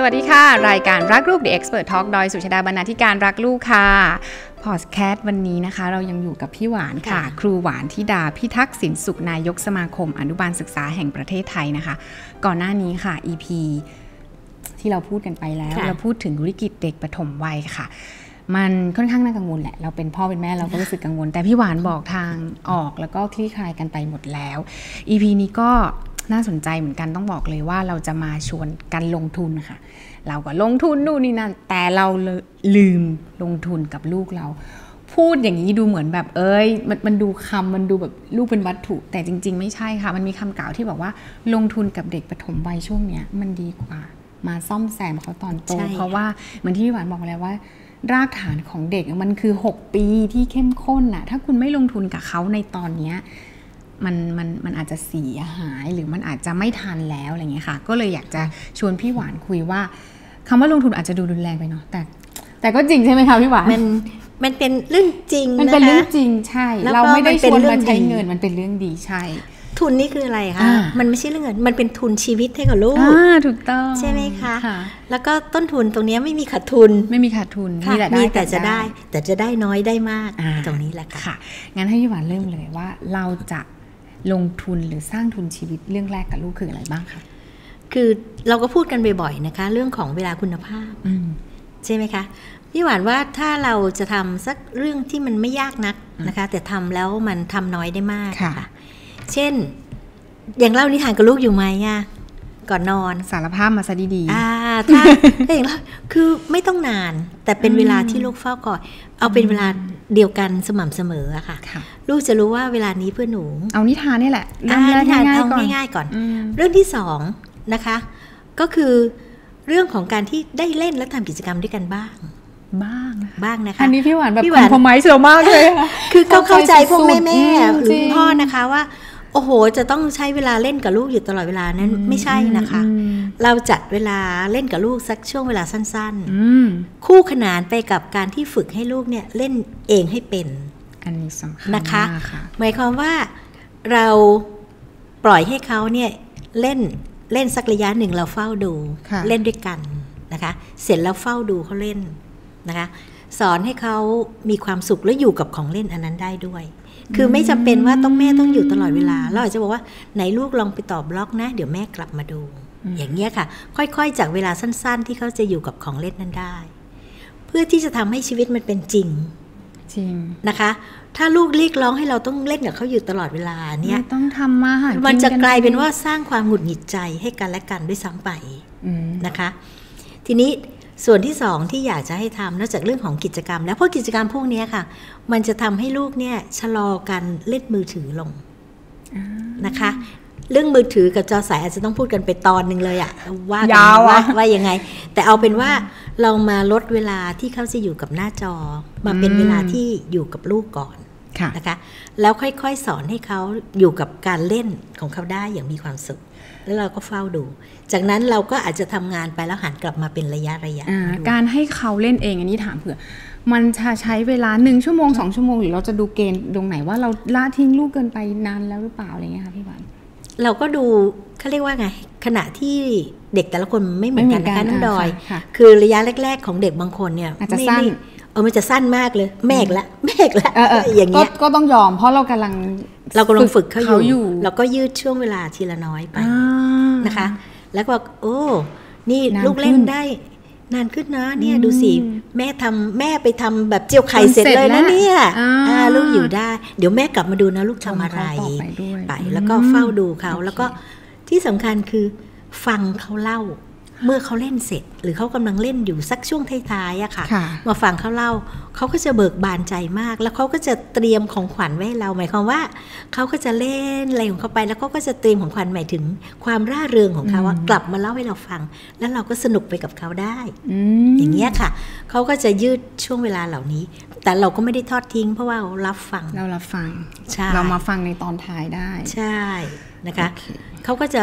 วัสดีค่ะรายการรักลูก The Expert Talk โดยสุชาดาบรรณาธิการรักลูกค่ะพอดแคสต์วันนี้นะคะเรายังอยู่กับพี่หวานค่ะครูหวานธิดาพิทักษ์สินสุขนายกสมาคมอนุบาลศึกษาแห่งประเทศไทยนะคะก่อนหน้านี้ค่ะ EP ที่เราพูดกันไปแล้วเราพูดถึงวิกฤตเด็กปฐมวัยค่ะมันค่อนข้างน่ากังวลแหละเราเป็นพ่อเป็นแม่เราก็รู้สึกกังวลแต่พี่หวานบอกทางออกแล้วก็คลี่คลายกันไปหมดแล้ว EP นี้ก็น่าสนใจเหมือนกันต้องบอกเลยว่าเราจะมาชวนกันลงทุนค่ะเราก็ลงทุนนู่นนี่นั่นแต่เราลืมลงทุนกับลูกเราพูดอย่างนี้ดูเหมือนแบบมันดูมันดูแบบลูกเป็นวัตถุแต่จริงๆไม่ใช่ค่ะมันมีคำกล่าวที่บอกว่าลงทุนกับเด็กปฐมวัยช่วงเนี้ยมันดีกว่ามาซ่อมแซมเขาตอนโตเพราะว่าเหมือนที่พี่หวานบอกแล้วว่ารากฐานของเด็กมันคือ6ปีที่เข้มข้นน่ะถ้าคุณไม่ลงทุนกับเขาในตอนเนี้ยมันอาจจะเสียหายหรือมันอาจจะไม่ทันแล้วอะไรเงี้ยค่ะก็เลยอยากจะชวนพี่หวานคุยว่าคำว่าลงทุนอาจจะดูรุนแรงไปเนาะแต่ก็จริงใช่ไหมคะพี่หวานมันเป็นเรื่องจริงนะคะมันเป็นเรื่องจริงใช่เราไม่ได้ชวนมาใช้เงินมันเป็นเรื่องดีใช่ทุนนี่คืออะไรคะมันไม่ใช่เรื่องเงินมันเป็นทุนชีวิตให้กับลูกถูกต้องใช่ไหมคะแล้วก็ต้นทุนตรงนี้ไม่มีขาดทุนมีแต่จะได้น้อยได้มากตรงนี้แหละค่ะงั้นให้พี่หวานเริ่มเลยว่าเราจะลงทุนหรือสร้างทุนชีวิตเรื่องแรกกับลูกคืออะไรบ้างคะคือเราก็พูดกันบ่อยๆนะคะเรื่องของเวลาคุณภาพใช่ไหมคะพี่หวานว่าถ้าเราจะทำสักเรื่องที่มันไม่ยากนักนะคะแต่ทำแล้วมันทำน้อยได้มากค่ะเช่นอย่างเล่านิทานกับลูกอยู่ไหมอะก่อนนอนสารภาพมาซะดีๆถ้าอย่างเล่าคือไม่ต้องนานแต่เป็นเวลาที่ลูกเฝ้าก่อนเอาเป็นเวลาเดียวกันสม่ำเสมออะค่ะลูกจะรู้ว่าเวลานี้เพื่อหนูเอานิทานนี่แหละนิทานเอาง่ายๆก่อนเรื่องที่2นะคะก็คือเรื่องของการที่ได้เล่นและทำกิจกรรมด้วยกันบ้างนะคะอันนี้พี่หวานแบบคอมโพไมซ์เรามากเลยคือเข้าใจพวกแม่หรือพ่อนะคะว่าโอ้โหจะต้องใช้เวลาเล่นกับลูกอยู่ตลอดเวลานั้นไม่ใช่นะคะเราจัดเวลาเล่นกับลูกสักช่วงเวลาสั้นๆคู่ขนานไปกับการที่ฝึกให้ลูกเนี่ยเล่นเองให้เป็นอันนี้สำคัญนะคะหมายความว่าเราปล่อยให้เขาเนี่ยเล่นสักระยะหนึ่งเราเฝ้าดูเล่นด้วยกันนะคะเสร็จแล้วเฝ้าดูเขาเล่นนะคะสอนให้เขามีความสุขและอยู่กับของเล่นอันนั้นได้ด้วยคือไม่จำเป็นว่าแม่ต้องอยู่ตลอดเวลาเราอาจจะบอกว่าไหนลูกลองไปตอบบล็อกนะเดี๋ยวแม่กลับมาดูอย่างเงี้ยค่ะค่อยๆจากเวลาสั้นๆที่เขาจะอยู่กับของเล่นนั้นได้เพื่อที่จะทำให้ชีวิตมันเป็นจริงนะคะถ้าลูกเรียกร้องให้เราต้องเล่นกับเขาอยู่ตลอดเวลาเนี่ยต้องทำมามันจะกลายเป็นว่าสร้างความหงุดหงิดใจให้กันและกันด้วยซ้ำไปนะคะทีนี้ส่วนที่2ที่อยากจะให้ทำนอกจากเรื่องของกิจกรรมแล้วพวกกิจกรรมพวกนี้ค่ะมันจะทำให้ลูกเนี่ยชะลอการเล่นมือถือลงนะคะเรื่องมือถือกับจอสายอาจจะต้องพูดกันไปตอนนึงเลยอะว่ายังไงแต่เอาเป็นว่าเรามาลดเวลาที่เขาจะอยู่กับหน้าจอมาเป็นเวลาที่อยู่กับลูกก่อนนะคะแล้วค่อยๆสอนให้เขาอยู่กับการเล่นของเขาได้อย่างมีความสุขแล้วเราก็เฝ้าดูจากนั้นเราก็อาจจะทำงานไปแล้วหันกลับมาเป็นระยะการให้เขาเล่นเองอันนี้ถามเผื่อมันจะใช้เวลา1 ชั่วโมง2 ชั่วโมงหรือเราจะดูเกณฑ์ตรงไหนว่าเราละทิ้งลูกเกินไปนานแล้วหรือเปล่าอะไรเงี้ยค่ะพี่หวานเราก็ดูเขาเรียกว่าไงขณะที่เด็กแต่ละคนไม่เหมือนกันนะคะน้องดอยคือระยะแรกๆของเด็กบางคนเนี่ยอาจจะสั้นมันจะสั้นมากเลยแม่กละอย่างเงี้ยก็ต้องยอมเพราะเรากำลังฝึกเขาอยู่เราก็ยืดช่วงเวลาทีละน้อยไปนะคะแล้วก็โอ้นี่ลูกเล่นได้นานขึ้นนะเนี่ยดูสิแม่ไปทำแบบเจียวไข่เสร็จเลยนะเนี่ยลูกอยู่ได้เดี๋ยวแม่กลับมาดูนะลูกทำอะไรไปแล้วก็เฝ้าดูเขาแล้วก็ที่สำคัญคือฟังเขาเล่าเมื่อเขาเล่นเสร็จหรือเขากำลังเล่นอยู่สักช่วงท้ายๆอะค่ะมาฟังเขาเล่าเขาก็จะเบิกบานใจมากแล้วเขาก็จะเตรียมของขวัญไว้ให้เราหมายความว่าเขาก็จะเล่นอะไรของเขาไปแล้วเขาก็จะเตรียมของขวัญหมายถึงความร่าเริงของเขากลับมาเล่าให้เราฟังแล้วเราก็สนุกไปกับเขาได้อย่างเงี้ยค่ะเขาก็จะยืดช่วงเวลาเหล่านี้แต่เราก็ไม่ได้ทอดทิ้งเพราะว่าเรารับฟังเรามาฟังในตอนท้ายได้ใช่นะคะเขาก็จะ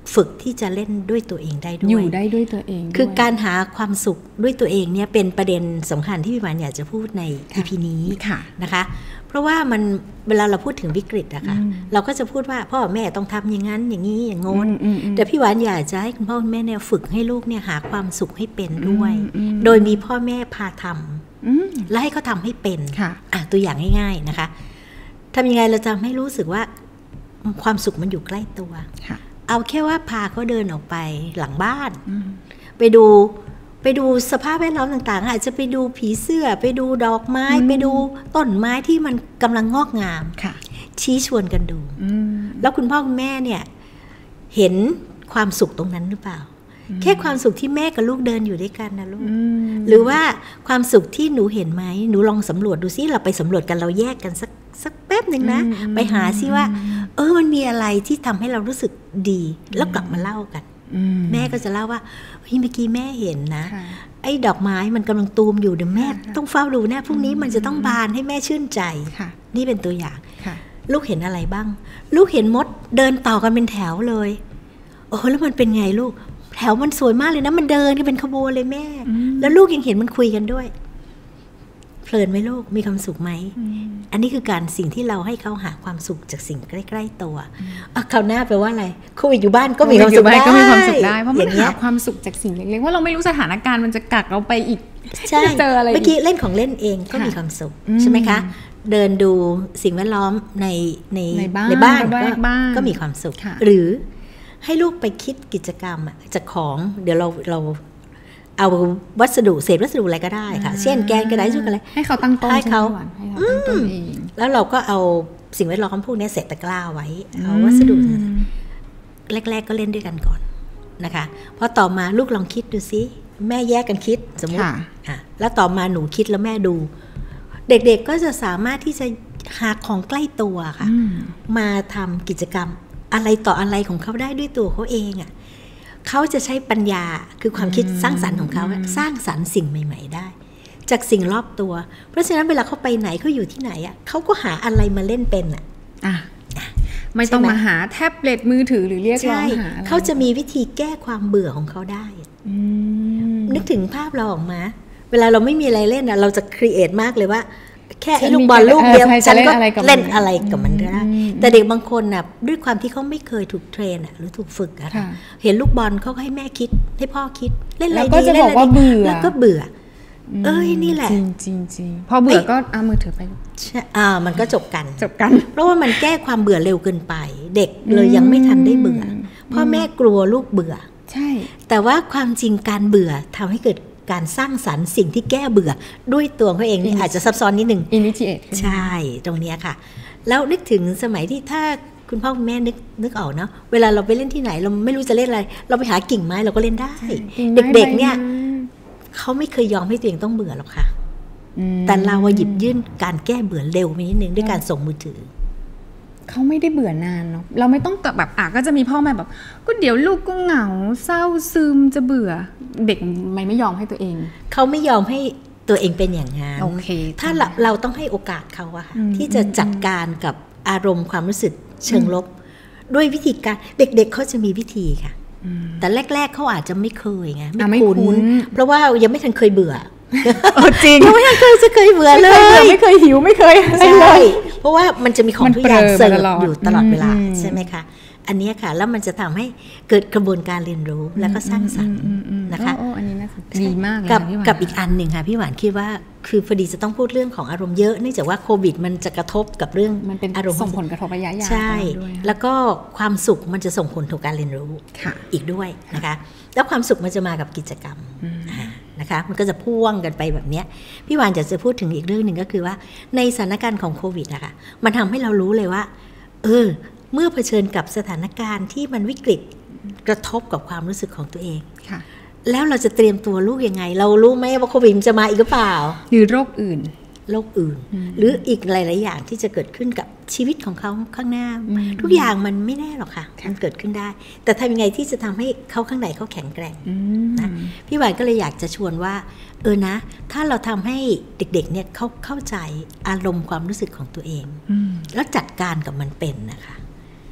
ฝึกที่จะเล่นด้วยตัวเองได้ด้วยอยู่ได้ด้วยตัวเองคือการหาความสุขด้วยตัวเองเนี่ยเป็นประเด็นสำคัญที่พี่หวานอยากจะพูดใน EP นี้นะคะเพราะว่ามันเวลาเราพูดถึงวิกฤตอะค่ะเราก็จะพูดว่าพ่อแม่ต้องทำอย่างนั้นอย่างนี้อย่างโน้นแต่พี่หวานอยากจะให้คุณพ่อคุณแม่เนี่ยฝึกให้ลูกเนี่ยหาความสุขให้เป็นด้วยโดยมีพ่อแม่พาทำและให้เขาทำให้เป็นตัวอย่างง่ายๆนะคะทำยังไงเราจะให้รู้สึกว่าความสุขมันอยู่ใกล้ตัวเอาแค่ว่าพาเขาเดินออกไปหลังบ้านไปดูสภาพแวดล้อมต่างๆอาจจะไปดูผีเสื้อไปดูดอกไม้ไปดูต้นไม้ที่มันกำลังงอกงามชี้ชวนกันดูแล้วคุณพ่อคุณแม่เนี่ยเห็นความสุขตรงนั้นหรือเปล่าแค่ความสุขที่แม่กับลูกเดินอยู่ด้วยกันนะลูกหรือว่าความสุขที่หนูเห็นไหมหนูลองสำรวจดูซิเราไปสำรวจกันเราแยกกันสักแป๊บหนึ่งนะไปหาซิว่ามันมีอะไรที่ทำให้เรารู้สึกดีแล้วกลับมาเล่ากันแม่ก็จะเล่าว่าเฮ้ยเมื่อกี้แม่เห็นนะไอ้ดอกไม้มันกำลังตูมอยู่เดี๋ยวแม่ต้องเฝ้าดูแน่พรุ่งนี้มันจะต้องบานให้แม่ชื่นใจนี่เป็นตัวอย่างลูกเห็นอะไรบ้างลูกเห็นมดเดินต่อกันเป็นแถวเลยแล้วมันเป็นไงลูกแถวมันสวยมากเลยนะมันเดินกันเป็นขบวนเลยแม่แล้วลูกยังเห็นมันคุยกันด้วยเพลินไหมลูกมีความสุขไหมอันนี้คือการสิ่งที่เราให้เขาหาความสุขจากสิ่งใกล้ๆตัวคราวหน้าแปลว่าอะไรโควิดอยู่บ้านก็มีความสุขได้เพราะมันหาความสุขจากสิ่งเล็กๆว่าเราไม่รู้สถานการณ์มันจะกักเราไปอีกใช่เมื่อกี้เล่นของเล่นเองก็มีความสุขใช่ไหมคะเดินดูสิ่งแวดล้อมในบ้านก็มีความสุขหรือให้ลูกไปคิดกิจกรรมจากของเดี๋ยวเราเอาวัสดุเศษวัสดุอะไรก็ได้ค่ะเช่นแกนกระดาษชุดอะไรให้เขาตั้งต้นให้เขาแล้วเราก็เอาสิ่งแวดล้อมพวกนี้เศษตะกร้าไว้เอาวัสดุแรกๆก็เล่นด้วยกันก่อนนะคะพอต่อมาลูกลองคิดดูซิแม่แยกกันคิดสมมติแล้วต่อมาหนูคิดแล้วแม่ดูเด็กๆก็จะสามารถที่จะหาของใกล้ตัวค่ะมาทำกิจกรรมอะไรต่ออะไรของเขาได้ด้วยตัวเขาเองเขาจะใช้ปัญญาคือความคิดสร้างสรรค์ของเขาสร้างสรรค์สิ่งใหม่ๆได้จากสิ่งรอบตัวเพราะฉะนั้นเวลาเขาไปไหนเขาอยู่ที่ไหนเขาก็หาอะไรมาเล่นเป็นไม่ต้องมาหาแท็บเล็ตมือถือหรือเรียกร้องหาเขาจะมีวิธีแก้ความเบื่อของเขาได้นึกถึงภาพเราออกมาเวลาเราไม่มีอะไรเล่นเราจะครีเอทมากเลยว่าแค่ลูกบอลลูกเดียวฉันก็เล่นอะไรกับมันได้แต่เด็กบางคนด้วยความที่เขาไม่เคยถูกเทรนหรือถูกฝึกเห็นลูกบอลเขาให้แม่คิดให้พ่อคิดเล่นอะไรดีเล่นอะไรดีแล้วก็เบื่อนี่แหละจริงพอเบื่อก็เอามือถือไปมันก็จบกันเพราะว่ามันแก้ความเบื่อเร็วเกินไปเด็กเลยยังไม่ทันได้เบื่อพ่อแม่กลัวลูกเบื่อใช่แต่ว่าความจริงการเบื่อทำให้เกิดการสร้างสรรค์สิ่งที่แก้เบื่อด้วยตัวเขาเองนี่อาจจะซับซ้อนนิดนึง initiate ใช่ตรงนี้ค่ะแล้วนึกถึงสมัยที่ถ้าคุณพ่อคุณแม่นึกออกเนาะเวลาเราไปเล่นที่ไหนเราไม่รู้จะเล่นอะไรเราไปหากิ่งไม้เราก็เล่นได้เด็กๆเนี่ยเขาไม่เคยยอมให้ตัวเองต้องเบื่อหรอกค่ะแต่เราหยิบยื่นการแก้เบื่อเร็วไปนิดนึงด้วยการส่งมือถือเขาไม่ได้เบื่อนานเนาะเราไม่ต้องแบบก็จะมีพ่อแม่แบบก็เดี๋ยวลูกก็เหงาเศร้าซึมจะเบื่อเด็กไม่ยอมให้ตัวเองเขาไม่ยอมให้ตัวเองเป็นอย่างนั้นถ้าเราต้องให้โอกาสเขาอะค่ะที่จะจัดการกับอารมณ์ความรู้สึกเชิงลบด้วยวิธีการเด็กๆเขาจะมีวิธีค่ะแต่แรกๆเขาอาจจะไม่เคยไงไม่คุ้นเพราะว่ายังไม่ทันเคยเบื่อจริงยังไม่ทันเคยเบื่อเลยไม่เคยหิวไม่เคยใช่เพราะว่ามันจะมีของทุกอย่างเสิร์ฟอยู่ตลอดเวลาใช่ไหมคะอันนี้ค่ะแล้วมันจะทำให้เกิดกระบวนการเรียนรู้แล้วก็สร้างสรรค์นะคะอันนี้น่าสนใจดีมากเลยกับอีกอันหนึ่งค่ะพี่หวานคิดว่าคือพอดีจะต้องพูดเรื่องของอารมณ์เยอะเนื่องจากว่าโควิดมันจะกระทบกับเรื่องอารมณ์ส่งผลกระทบระยะยาวใช่แล้วก็ความสุขมันจะส่งผลต่อการเรียนรู้อีกด้วยนะคะแล้วความสุขมันจะมากับกิจกรรมนะคะมันก็จะพ่วงกันไปแบบนี้พี่วานจะพูดถึงอีกเรื่องหนึ่งก็คือว่าในสถานการณ์ของโควิดนะคะมันทำให้เรารู้เลยว่าเมื่อเผชิญกับสถานการณ์ที่มันวิกฤตกระทบกับความรู้สึกของตัวเองแล้วเราจะเตรียมตัวลูกยังไงเรารู้ไหมว่าโควิดจะมาอีกหรือเปล่าหรือโรคอื่นหรืออีกหลายๆอย่างที่จะเกิดขึ้นกับชีวิตของเขาข้างหน้าทุกอย่างมันไม่แน่หรอกค่ะมันเกิดขึ้นได้แต่ทำยังไงที่จะทำให้เขาข้างในเขาแข็งแกร่งนะพี่หวานก็เลยอยากจะชวนว่านะถ้าเราทำให้เด็กๆเนี่ยเขาเข้าใจอารมณ์ความรู้สึกของตัวเองแล้วจัดการกับมันเป็นนะคะ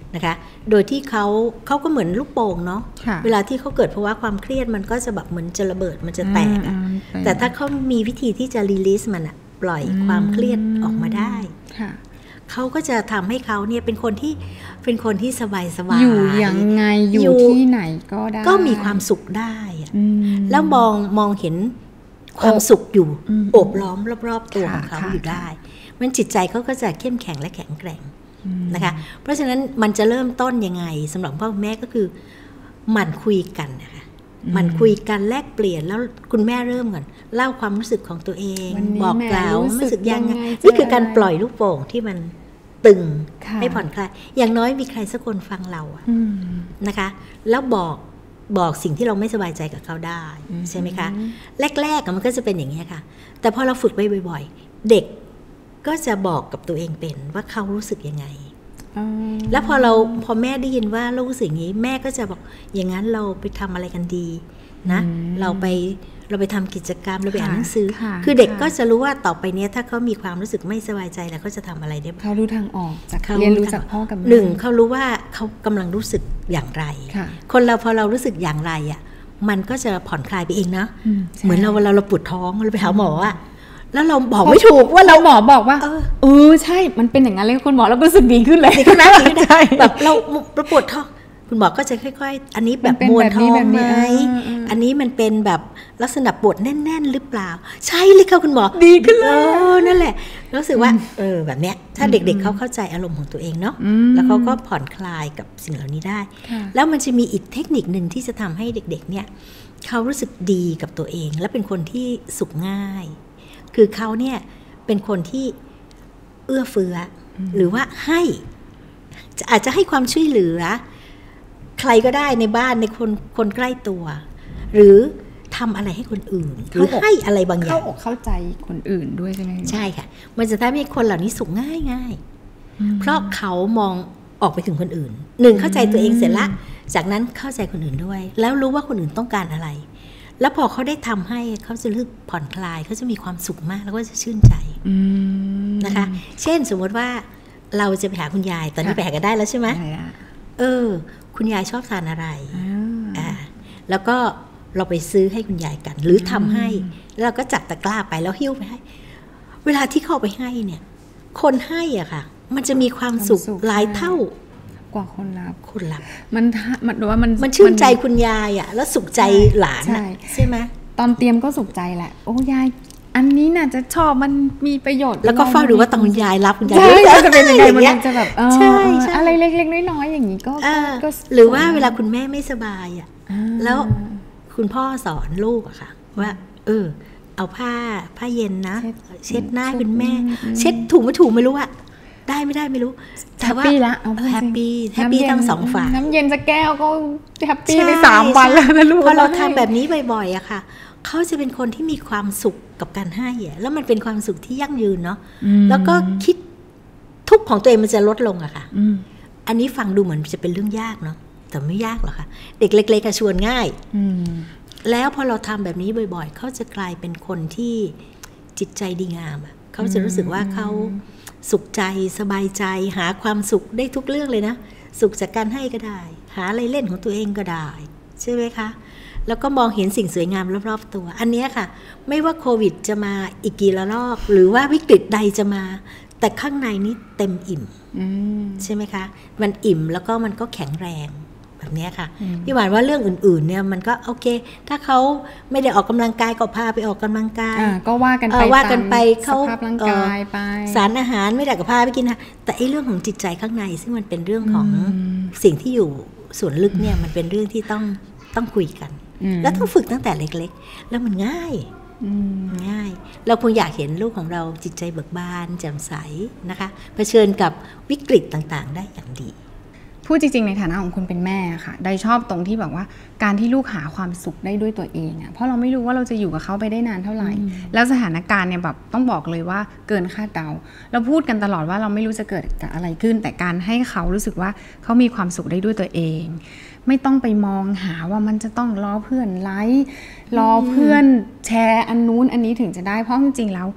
นะคะโดยที่เขาก็เหมือนลูกโป่งเนาะเวลาที่เขาเกิดภาวะความเครียดมันก็จะแบบเหมือนจะระเบิดมันจะแตกแต่ถ้าเขามีวิธีที่จะรีลีสมันปล่อยความเครียดออกมาได้เขาก็จะทำให้เขาเนี่ยเป็นคนที่สบายอยู่ยังไงอยู่ที่ไหนก็ได้ก็มีความสุขได้แล้วมองเห็นความสุขอยู่โอบล้อมรอบๆตัวของเขาอยู่ได้มันจิตใจเขาก็จะเข้มแข็งและแข็งแกร่งนะคะเพราะฉะนั้นมันจะเริ่มต้นยังไงสำหรับพ่อแม่ก็คือหมั่นคุยกันนะคะหมั่นคุยกันแลกเปลี่ยนแล้วคุณแม่เริ่มก่อนเล่าความรู้สึกของตัวเองบอกกล่าวรู้สึกยังไงนี่คือการปล่อยลูกโป่งที่มันตึงให้ผ่อนคลายอย่างน้อยมีใครสักคนฟังเราอะนะคะแล้วบอกสิ่งที่เราไม่สบายใจกับเขาได้ใช่ไหมคะแรกๆมันก็จะเป็นอย่างนี้ค่ะแต่พอเราฝึกไปบ่อยๆเด็กก็จะบอกกับตัวเองเป็นว่าเขารู้สึกยังไงแล้วพอแม่ได้ยินว่าเรารู้สึกอย่างนี้แม่ก็จะบอกอย่างนั้นเราไปทำอะไรกันดีนะเราไปทำกิจกรรมเราไปอ่านหนังสือคือเด็กก็จะรู้ว่าต่อไปนี้ถ้าเขามีความรู้สึกไม่สบายใจแล้วเขาจะทำอะไรได้เขารู้ทางออกจากเรียนรู้จากพ่อกับแม่หนึ่งเขารู้ว่าเขากำลังรู้สึกอย่างไรคนเราพอเรารู้สึกอย่างไรอ่ะมันก็จะผ่อนคลายไปเองนะเหมือนเราเวลาเราปวดท้องเราไปหาหมออ่ะแล้วเราบอกไม่ถูกว่าเราหมอบอกว่าใช่มันเป็นอย่างนั้นเลยคุณหมอเราก็รู้สึกดีขึ้นเลยแบบเราปวดท้องคุณหมอก็จะค่อยๆอันนี้แบบมวนท้องไหมอันนี้มันเป็นแบบลักษณะปวดแน่นๆหรือเปล่าใช่เลยค่ะคุณหมอดีขึ้นเลยนั่นแหละรู้สึกว่าแบบเนี้ยถ้าเด็กๆเขาเข้าใจอารมณ์ของตัวเองเนาะแล้วเขาก็ผ่อนคลายกับสิ่งเหล่านี้ได้แล้วมันจะมีอีกเทคนิคนึงที่จะทำให้เด็กๆเนี่ยเขารู้สึกดีกับตัวเองและเป็นคนที่สุขง่ายคือเขาเนี่ยเป็นคนที่เอื้อเฟื้อหรือว่าให้อาจจะให้ความช่วยเหลือใครก็ได้ในบ้านในคนใกล้ตัวหรือทำอะไรให้คนอื่นหรือให้อะไรบางอย่างเข้าใจคนอื่นด้วยใช่ไหมใช่ค่ะมันจะทำให้คนเหล่านี้สุขง่ายเพราะเขามองออกไปถึงคนอื่นหนึ่งเข้าใจตัวเองเสร็จละจากนั้นเข้าใจคนอื่นด้วยแล้วรู้ว่าคนอื่นต้องการอะไรแล้วพอเขาได้ทำให้เขาจะรู้สึกผ่อนคลายเขาจะมีความสุขมากแล้วก็จะชื่นใจนะคะเช่นสมมติว่าเราจะไปหาคุณยายตอนนี้ไปหากันได้แล้วใช่ไหมคุณยายชอบทานอะไรแล้วก็เราไปซื้อให้คุณยายกันหรือทำให้แล้วเราก็จัดตะกร้าไปแล้วหิ้วไปให้เวลาที่เข้าไปให้เนี่ยคนให้อ่ะค่ะมันจะมีความสุขหลายเท่ากว่าคนรับมันชื่นใจคุณยายอ่ะแล้วสุขใจหลานใช่ไหมตอนเตรียมก็สุขใจแหละโอ้ยายอันนี้น่ะจะชอบมันมีประโยชน์แล้วก็เฝ้าดูว่าตอนคุณยายรับคุณยายจะเป็นยังไงมันจะแบบอะไรเล็กๆน้อยๆอย่างนี้ก็หรือว่าเวลาคุณแม่ไม่สบายอ่ะแล้วคุณพ่อสอนลูกอะค่ะว่าเอาผ้าเย็นนะเช็ดหน้าคุณแม่เช็ดถูกไม่ถูกไม่รู้อะได้ไม่ได้ไม่รู้แต่ว่าแฮปปี้ทั้งสองฝ่ายน้ำเย็นจะแก้วก็แฮปปี้ไป3 วันแล้วนะลูกพอเราทำแบบนี้บ่อยๆอะค่ะเขาจะเป็นคนที่มีความสุขกับการให้อะแล้วมันเป็นความสุขที่ยั่งยืนเนาะแล้วก็คิดทุกข์ของตัวเองมันจะลดลงอะค่ะอันนี้ฟังดูเหมือนจะเป็นเรื่องยากเนาะแต่ไม่ยากหรอกค่ะเด็กเล็กๆก็ชวนง่ายแล้วพอเราทำแบบนี้บ่อยๆเขาจะกลายเป็นคนที่จิตใจดีงามอะเขาจะรู้สึกว่าเขาสุขใจสบายใจหาความสุขได้ทุกเรื่องเลยนะสุขจากการให้ก็ได้หาอะไรเล่นของตัวเองก็ได้ใช่ไหมคะแล้วก็มองเห็นสิ่งสวยงามรอบๆตัวอันนี้ค่ะไม่ว่าโควิดจะมาอีกกี่ระลอกหรือว่าวิกฤตใดจะมาแต่ข้างในนี้เต็มอิ่มใช่ไหมคะมันอิ่มแล้วก็มันก็แข็งแรงแบบนี้ค่ะพี่หวานว่าเรื่องอื่นๆเนี่ยมันก็โอเคถ้าเขาไม่ได้ออกกำลังกายก็พาไปออกกำลังกายก็ว่ากันไปเขาสภาพร่างกายไปสารอาหารไม่ได้ก็พาไปกินนะแต่ไอ้เรื่องของจิตใจข้างในซึ่งมันเป็นเรื่องของสิ่งที่อยู่ส่วนลึกเนี่ยมันเป็นเรื่องที่ต้องคุยกันแล้วต้องฝึกตั้งแต่เล็กๆแล้วมันง่ายเราคงอยากเห็นลูกของเราจิตใจเบิกบานแจ่มใสนะคะเผชิญกับวิกฤตต่างๆได้อย่างดีพูดจริงๆในฐานะของคนเป็นแม่ค่ะได้ชอบตรงที่แบบว่าการที่ลูกหาความสุขได้ด้วยตัวเองอ่ะเพราะเราไม่รู้ว่าเราจะอยู่กับเขาไปได้นานเท่าไหร่แล้วสถานการณ์เนี่ยแบบต้องบอกเลยว่าเกินคาดเดาเราพูดกันตลอดว่าเราไม่รู้จะเกิดอะไรขึ้นแต่การให้เขารู้สึกว่าเขามีความสุขได้ด้วยตัวเองไม่ต้องไปมองหาว่ามันจะต้องรอเพื่อนไลค์รอเพื่อนแชร์อันนู้นอันนี้ถึงจะได้เพราะจริงๆแล้ว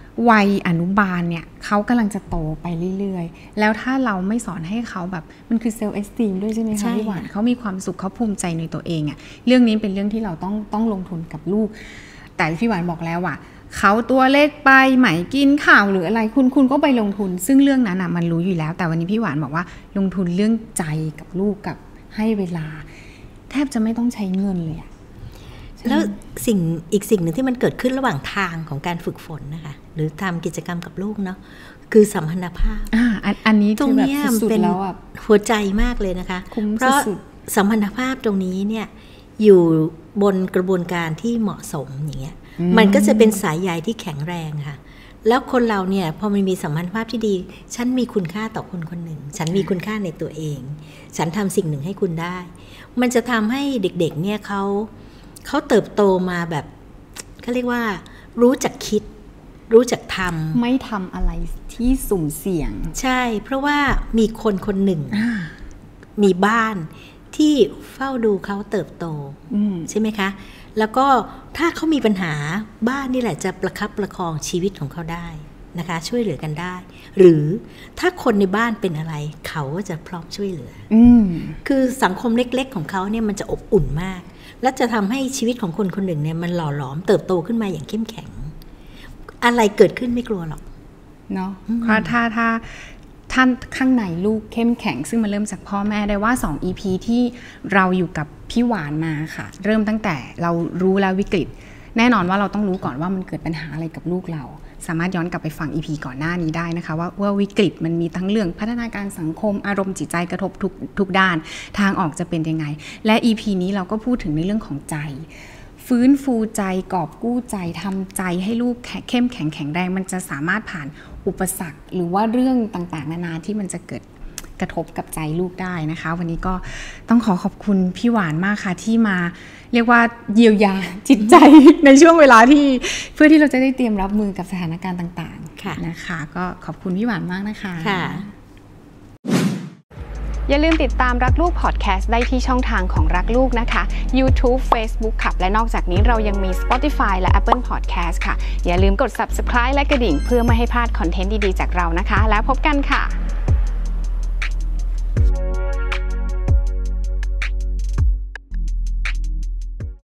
วัยอนุบาลเนี่ยเขากำลังจะโตไปเรื่อยๆแล้วถ้าเราไม่สอนให้เขาแบบมันคือเซลฟ์เอสติมด้วยใช่ไหมคะพี่หวานเขามีความสุขเขาภูมิใจในตัวเองอะเรื่องนี้เป็นเรื่องที่เราต้องลงทุนกับลูกแต่พี่หวานบอกแล้วว่าเขาตัวเล็กไปไหมกินข้าวหรืออะไรคุณก็ไปลงทุนซึ่งเรื่องนั้นมันรู้อยู่แล้วแต่วันนี้พี่หวานบอกว่าลงทุนเรื่องใจกับลูกกับให้เวลาแทบจะไม่ต้องใช้เงินเลยแล้วอีกสิ่งหนึ่งที่มันเกิดขึ้นระหว่างทางของการฝึกฝนนะคะหรือทำกิจกรรมกับลูกเนาะคือสัมพันธภาพอันนี้ตรงนี้เป็นหัวใจมากเลยนะคะเพราะสัมพันธภาพตรงนี้เนี่ยอยู่บนกระบวนการที่เหมาะสมอย่างเงี้ยมันก็จะเป็นสายใยที่แข็งแรงค่ะแล้วคนเราเนี่ยพอมันมีสัมพันธภาพที่ดีฉันมีคุณค่าต่อคนคนหนึ่งฉันมีคุณค่าในตัวเองฉันทำสิ่งหนึ่งให้คุณได้มันจะทำให้เด็กๆเนี่ยเขาเติบโตมาแบบเขาเรียกว่ารู้จักคิดรู้จักทำไม่ทำอะไรที่สุ่มเสี่ยงใช่เพราะว่ามีคนคนหนึ่งมีบ้านที่เฝ้าดูเขาเติบโตใช่ไหมคะแล้วก็ถ้าเขามีปัญหาบ้านนี่แหละจะประคับประคองชีวิตของเขาได้นะคะช่วยเหลือกันได้หรือถ้าคนในบ้านเป็นอะไรเขาก็จะพร้อมช่วยเหลือคือสังคมเล็กๆของเขาเนี่ยมันจะอบอุ่นมากและจะทำให้ชีวิตของคนคนหนึ่งเนี่ยมันหล่อหลอมเติบโตขึ้นมาอย่างเข้มแข็งอะไรเกิดขึ้นไม่กลัวหรอกเนาะเพราะถ้าท่านข้างในลูกเข้มแข็งซึ่งมันเริ่มจากพ่อแม่ได้ว่า2 EP ที่เราอยู่กับพี่หวานมาค่ะเริ่มตั้งแต่เรารู้แล้ววิกฤตแน่นอนว่าเราต้องรู้ก่อนว่ามันเกิดปัญหาอะไรกับลูกเราสามารถย้อนกลับไปฟัง EP ก่อนหน้านี้ได้นะคะว่าวิกฤตมันมีทั้งเรื่องพัฒนาการสังคมอารมณ์จิตใจกระทบทุกด้านทางออกจะเป็นยังไงและ EP นี้เราก็พูดถึงในเรื่องของใจฟื้นฟูใจกอบกู้ใจทำใจให้ลูกเข้มแข็งแข็งแรงมันจะสามารถผ่านอุปสรรคหรือว่าเรื่องต่างๆนานาที่มันจะเกิดกระทบกับใจลูกได้นะคะวันนี้ก็ต้องขอบคุณพี่หวานมากค่ะที่มาเรียกว่าเยียวยาจิตใจ ในช่วงเวลาที่เพื่อที่เราจะได้เตรียมรับมือกับสถานการณ์ต่างๆนะคะก็ขอบคุณพี่หวานมากนะคะอย่าลืมติดตามรักลูกพอดแคสต์ได้ที่ช่องทางของรักลูกนะคะ YouTube Facebook ค่ะและนอกจากนี้เรายังมี Spotify และ Apple Podcast ค่ะอย่าลืมกด Subscribe และกระดิ่งเพื่อไม่ให้พลาดคอนเทนต์ดีๆจากเรานะคะแล้วพบกันค่ะ